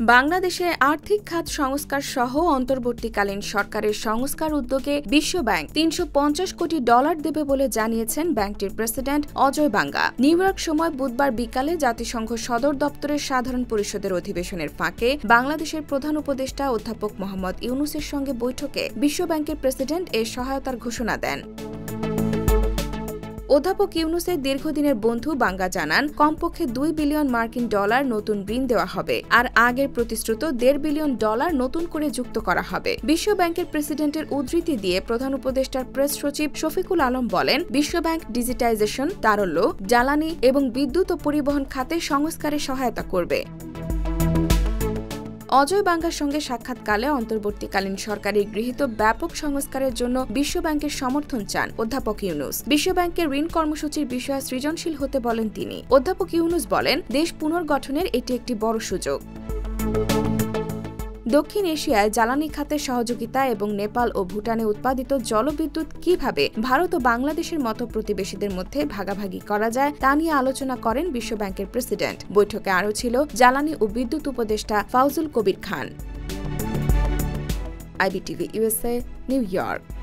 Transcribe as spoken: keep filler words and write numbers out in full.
বাংলাদেশে আর্থিক খাত সংস্কার সহ অন্তর্বর্তীকালীন সরকারের সংস্কার উদ্যোগে বিশ্বব্যাংক তিনশো পঞ্চাশ কোটি ডলার দেবে বলে জানিয়েছেন ব্যাংকটির প্রেসিডেন্ট অজয় বাঙ্গা। নিউ ইয়র্ক সময় বুধবার বিকালে জাতিসংঘ সদর দপ্তরের সাধারণ পরিষদের অধিবেশনের ফাঁকে বাংলাদেশের প্রধান উপদেষ্টা অধ্যাপক মোহাম্মদ ইউনূসের সঙ্গে বৈঠকে বিশ্বব্যাংকের প্রেসিডেন্ট এ সহায়তার ঘোষণা দেন। অধ্যাপক ইউনূসের দীর্ঘদিনের বন্ধু বাঙ্গা জানান, কমপক্ষে দুই বিলিয়ন মার্কিন ডলার নতুন ঋণ দেওয়া হবে, আর আগের প্রতিশ্রুত দেড় বিলিয়ন ডলার নতুন করে যুক্ত করা হবে। বিশ্বব্যাংকের প্রেসিডেন্টের উদ্ধৃতি দিয়ে প্রধান উপদেষ্টার প্রেস সচিব শফিকুল আলম বলেন, বিশ্বব্যাংক ডিজিটাইজেশন, তারল্য, জ্বালানি এবং বিদ্যুৎ ও পরিবহন খাতে সংস্কারে সহায়তা করবে। অজয় বাঙ্গার সঙ্গে সাক্ষাৎকালে অন্তর্বর্তীকালীন সরকারের গৃহীত ব্যাপক সংস্কারের জন্য বিশ্বব্যাংকের সমর্থন চান অধ্যাপক ইউনূস। বিশ্বব্যাংকের ঋণ কর্মসূচির বিষয়ে সৃজনশীল হতে বলেন তিনি। অধ্যাপক ইউনূস বলেন, দেশ পুনর্গঠনের এটি একটি বড় সুযোগ। দক্ষিণ এশিয়ায় জ্বালানি খাতের সহযোগিতা এবং নেপাল ও ভুটানে উৎপাদিত জলবিদ্যুৎ কিভাবে ভারত ও বাংলাদেশের মতো প্রতিবেশীদের মধ্যে ভাগাভাগি করা যায় তা নিয়ে আলোচনা করেন বিশ্বব্যাংকের প্রেসিডেন্ট। বৈঠকে আরও ছিল জ্বালানি ও বিদ্যুৎ উপদেষ্টা Fauzul Kabir Khan. IBTV USA, New York.